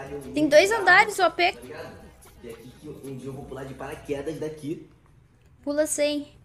Tem 2 andares o AP. Tá ligado? E aqui que um dia eu vou pular de paraquedas daqui. Pula 100.